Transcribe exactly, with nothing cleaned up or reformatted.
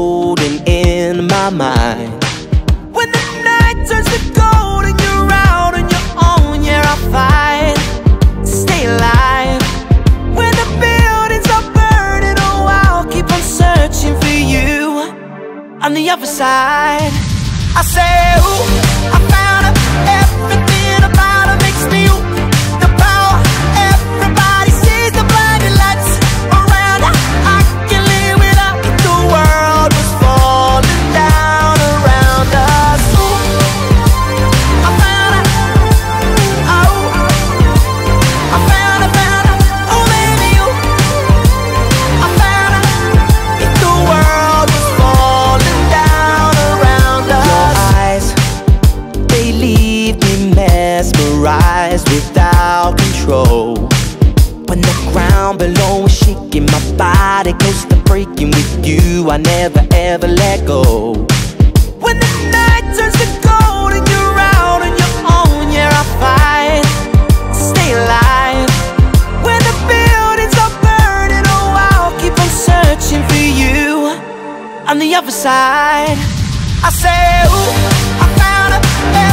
unfolding in my mind. When the night turns to gold and you're out on your own, yeah, I'll fight to stay alive. When the buildings are burning, oh, I'll keep on searching for you on the other side. I say, ooh, I found her. Everything about her makes me ooh. The power, everybody sees the blinding lights around her. I can't live without if the world was falling down around us. Ooh, I found her. Oh, I found her, found her. Oh, baby, ooh, I found her. If the world was falling down around us. Your eyes, they leave me mesmerized without control. When the ground below is shaking, my body close to breaking. With you, I never ever let go. When the night turns to gold and you're out on your own, yeah, I fight to stay alive. When the buildings are burning, oh, I'll keep on searching for you on the other side. I say, ooh, I found her.